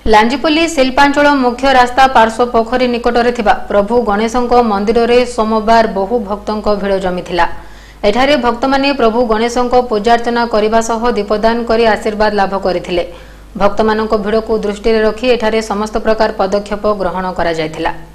लांजीपल्ली शिल्पांचल मुख्य रास्ता पार्श्व पोखरी निकटरे थिबा प्रभु गणेशଙ୍କ मंदिर में सोमवार बहु भक्तों भिड़ जमीथिला। एठारे भक्त माने प्रभु गणेशଙ୍କ पूजार्चना करने सह दीपदान कर आशीर्वाद लाभ करथिले। भक्त मानक भिड़ को दृष्टि रखी एठारे समस्त प्रकार पदक्षेप ग्रहण करा जायथिला।